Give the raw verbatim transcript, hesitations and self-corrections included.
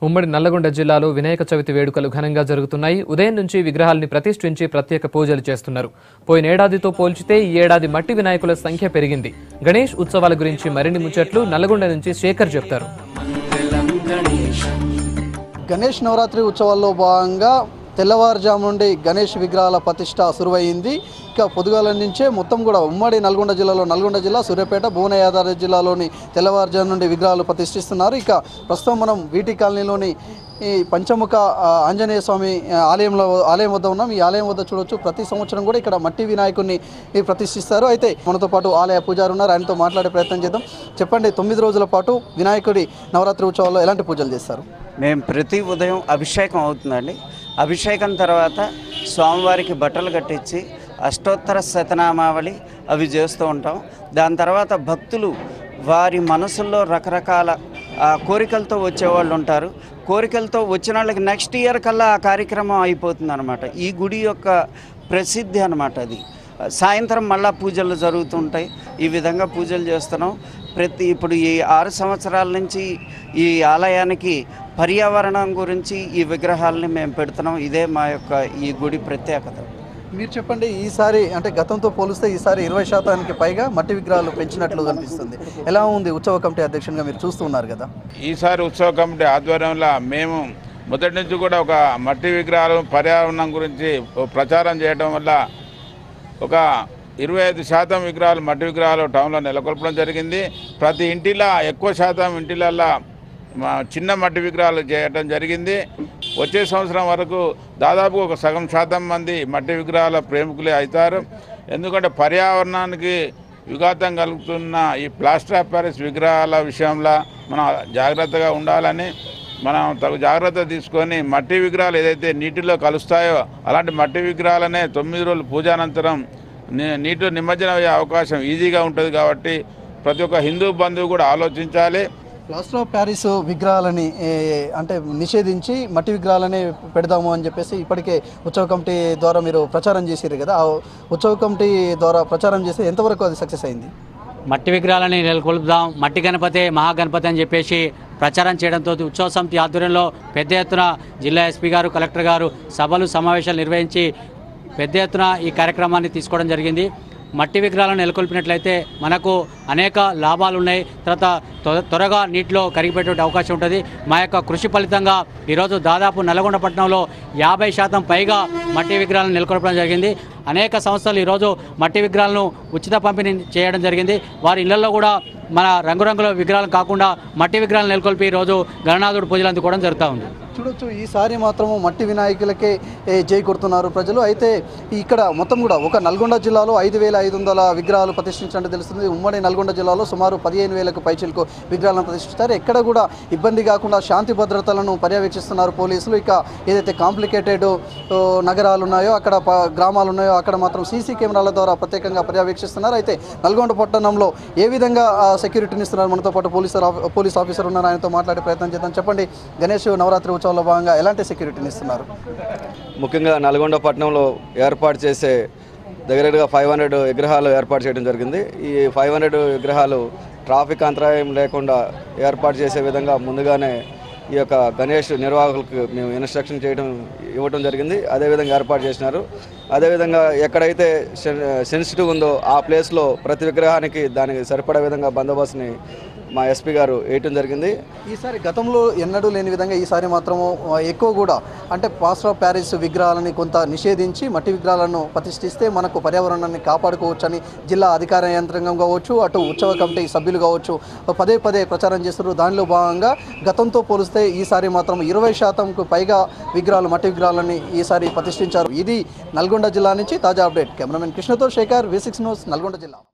ఉమ్మడి నల్లగొండ జిల్లాలో వినాయక చవితి వేడుకలు ఘనంగా జరుగుతున్నాయి. ఉదయం నుంచి విగ్రహాల్ని ప్రతిష్ఠించి ప్రత్యేక పూజలు చేస్తున్నారు. పోయిన ఏడాదితో పోల్చితే ఈ ఏడాది మట్టి వినాయకుల సంఖ్య పెరిగింది. గణేష్ ఉత్సవాల గురించి మరిన్ని ముచ్చట్లు నల్లగొండ నుంచి శేఖర్ చెప్తారు. గణేష్ నవరాత్రి ఉత్సవాల్లో భాగంగా తెల్లవారుజాము నుండి గణేష్ విగ్రహాల ప్రతిష్ట సురువైంది. ఇక పొద్దుగాల నుంచే మొత్తం కూడా ఉమ్మడి నల్గొండ జిల్లాలో నల్గొండ జిల్లా సూర్యాపేట భువన యాదాద్రి జిల్లాలోని తెల్లవారుజాము నుండి విగ్రహాలు ప్రతిష్ఠిస్తున్నారు. ఇక ప్రస్తుతం మనం వీటి కాలనీలోని ఈ పంచముఖ ఆంజనేయ స్వామి ఆలయంలో ఆలయం వద్ద ఉన్నాం. ఈ ఆలయం వద్ద చూడొచ్చు, ప్రతి సంవత్సరం కూడా ఇక్కడ మట్టి వినాయకుడిని ప్రతిష్ఠిస్తారు. అయితే మనతో పాటు ఆలయ పూజారి ఉన్నారు, ఆయనతో మాట్లాడే ప్రయత్నం చేద్దాం. చెప్పండి, తొమ్మిది రోజుల పాటు వినాయకుడి నవరాత్రి ఉత్సవాల్లో ఎలాంటి పూజలు చేస్తారు? మేము ప్రతి ఉదయం అభిషేకం అవుతుందండి. అభిషేకం తర్వాత స్వామివారికి బట్టలు కట్టించి అష్టోత్తర శతనామావళి అవి చేస్తూ ఉంటాం. దాని తర్వాత భక్తులు వారి మనసుల్లో రకరకాల కోరికలతో వచ్చేవాళ్ళు ఉంటారు. కోరికలతో వచ్చిన వాళ్ళకి నెక్స్ట్ ఇయర్ కల్లా ఆ కార్యక్రమం అయిపోతుంది అనమాట. ఈ గుడి యొక్క ప్రసిద్ధి అనమాట అది. సాయంత్రం మళ్ళా పూజలు జరుగుతుంటాయి. ఈ విధంగా పూజలు చేస్తున్నాం. ప్రతి ఇప్పుడు ఈ ఆరు సంవత్సరాల నుంచి ఈ ఆలయానికి పర్యావరణం గురించి ఈ విగ్రహాలని మేము పెడుతున్నాం. ఇదే మా యొక్క ఈ గుడి ప్రత్యేకత. మీరు చెప్పండి, ఈసారి అంటే గతంతో పోలిస్తే ఈసారి ఇరవై శాతానికి పైగా మట్టి విగ్రహాలు పెంచినట్లు కనిపిస్తుంది. ఎలా ఉంది? ఉత్సవ కమిటీ అధ్యక్షునిగా మీరు చూస్తున్నారు కదా. ఈసారి ఉత్సవ కమిటీ ఆధ్వర్యంలో మేము మొదటి నుంచి కూడా ఒక మట్టి విగ్రహాలు పర్యావరణం గురించి ప్రచారం చేయడం వల్ల ఒక ఇరవై ఐదు శాతం విగ్రహాలు మట్టి విగ్రహాలు టౌన్లో నెలకొల్పడం జరిగింది. ప్రతి ఇంటిలో ఎక్కువ శాతం ఇంటిలల్లో చిన్న మట్టి విగ్రహాలు చేయటం జరిగింది. వచ్చే సంవత్సరం వరకు దాదాపు ఒక సగం శాతం మంది మట్టి విగ్రహాల ప్రేమికులే అవుతారు. ఎందుకంటే పర్యావరణానికి విఘాతం కలుగుతున్న ఈ ప్లాస్టర్ ఆఫ్ ప్యారిస్ విగ్రహాల విషయంలో మనం జాగ్రత్తగా ఉండాలని మనం తగు జాగ్రత్త తీసుకొని మట్టి విగ్రహాలు ఏదైతే నీటిలో కలుస్తాయో అలాంటి మట్టి విగ్రహాలనే తొమ్మిది రోజులు పూజానంతరం నీటిలో నిమజ్జనం అయ్యే అవకాశం ఈజీగా ఉంటుంది. కాబట్టి ప్రతి ఒక్క హిందూ బంధువు కూడా ఆలోచించాలి. ప్లాస్టర్ ఆఫ్ ప్యారిస్ విగ్రహాలని అంటే నిషేధించి మట్టి విగ్రహాలని పెడదాము అని చెప్పేసి ఇప్పటికే ఉత్సవ కమిటీ ద్వారా మీరు ప్రచారం చేసారు కదా. ఆ ఉత్సవ కమిటీ ద్వారా ప్రచారం చేస్తే ఎంతవరకు అది సక్సెస్ అయింది? మట్టి విగ్రహాలని నెలకొల్పుదాం, మట్టి గణపతి మహాగణపతి అని చెప్పేసి ప్రచారం చేయడంతో ఉత్సవ సమితి ఆధ్వర్యంలో పెద్ద ఎత్తున జిల్లా ఎస్పీ గారు, కలెక్టర్ గారు సభలు సమావేశాలు నిర్వహించి పెద్ద ఎత్తున ఈ కార్యక్రమాన్ని తీసుకోవడం జరిగింది. మట్టి విగ్రహాలను నెలకొల్పినట్లయితే మనకు అనేక లాభాలు ఉన్నాయి. తర్వాత త్వరగా నీటిలో కరిగిపోయే అవకాశం ఉంటుంది. మా యొక్క కృషి ఫలితంగా ఈరోజు దాదాపు నల్గొండ పట్టణంలో యాభై శాతం పైగా మట్టి విగ్రహాలను నెలకొల్పడం జరిగింది. అనేక సంస్థలు ఈరోజు మట్టి విగ్రహాలను ఉచిత పంపిణీ చేయడం జరిగింది. వారి ఇళ్లలో కూడా మన రంగురంగుల విగ్రహాలు కాకుండా మట్టి విగ్రహాలను నెలకొల్పి ఈరోజు గణనాథుడు పూజలు అందుకోవడం జరుగుతూ ఉంది. చూడొచ్చు, ఈసారి మాత్రము మట్టి వినాయకులకే జై కొడుతున్నారు ప్రజలు. అయితే ఇక్కడ మొత్తం కూడా ఒక నల్గొండ జిల్లాలో ఐదు వేల ఐదు వందల విగ్రహాలు ప్రతిష్ఠించినట్టు తెలుస్తుంది. ఉమ్మడి నల్గొండ జిల్లాలో సుమారు పదిహేను వేలకు పైచిలకు విగ్రహాలను ప్రతిష్ఠిస్తారు. ఎక్కడ కూడా ఇబ్బంది కాకుండా శాంతి భద్రతలను పర్యవేక్షిస్తున్నారు పోలీసులు. ఇక ఏదైతే కాంప్లికేటెడ్ నగరాలు ఉన్నాయో, అక్కడ గ్రామాలు ఉన్నాయో అక్కడ మాత్రం సీసీ కెమెరాల ద్వారా ప్రత్యేకంగా పర్యవేక్షిస్తున్నారు. అయితే నల్గొండ పట్టణంలో ఏ విధంగా సెక్యూరిటీని ఇస్తున్నారు? మనతో పాటు పోలీసు పోలీస్ ఆఫీసర్ ఉన్నారు, ఆయనతో మాట్లాడే ప్రయత్నం చేద్దాం. చెప్పండి, గణేష్ నవరాత్రి ఉత్సవంలో భాగంగా ఎలాంటి సెక్యూరిటీని ఇస్తున్నారు? ముఖ్యంగా నల్గొండ పట్టణంలో ఏర్పాటు చేసే దగ్గరగా ఫైవ్ హండ్రెడ్ విగ్రహాలు ఏర్పాటు చేయడం జరిగింది. ఈ ఫైవ్ హండ్రెడ్ విగ్రహాలు ట్రాఫిక్ అంతరాయం లేకుండా ఏర్పాటు చేసే విధంగా ముందుగానే ఈ యొక్క గణేష్ నిర్వాహకులకు మేము ఇన్స్ట్రక్షన్ చేయడం ఇవ్వడం జరిగింది. అదేవిధంగా ఏర్పాటు చేసినారు. అదేవిధంగా ఎక్కడైతే సెన్సిటివ్ ఉందో ఆ ప్లేస్లో ప్రతి విగ్రహానికి దానికి సరిపడే విధంగా బందోబస్తుని మా ఎస్పీ గారు వేయటం జరిగింది. ఈసారి గతంలో ఎన్నడూ లేని విధంగా ఈసారి మాత్రము ఎక్కువ కూడా అంటే ప్లాస్టర్ ఆఫ్ ప్యారిస్ విగ్రహాలని కొంత నిషేధించి మట్టి విగ్రహాలను ప్రతిష్ఠిస్తే మనకు పర్యావరణాన్ని కాపాడుకోవచ్చని జిల్లా అధికార యంత్రాంగం కావచ్చు, అటు ఉత్సవ కమిటీ సభ్యులు కావచ్చు పదే పదే ప్రచారం చేస్తున్నారు. దానిలో భాగంగా గతంతో పోలిస్తే ఈసారి మాత్రం ఇరవై శాతంకు పైగా విగ్రహాలు మట్టి విగ్రహాలని ఈసారి ప్రతిష్ఠించారు. ఇది నల్గొండ జిల్లా నుంచి తాజా అప్డేట్. కెమెరామెన్ కృష్ణతో Shekhar, V six news, Nalgonda జిల్లా.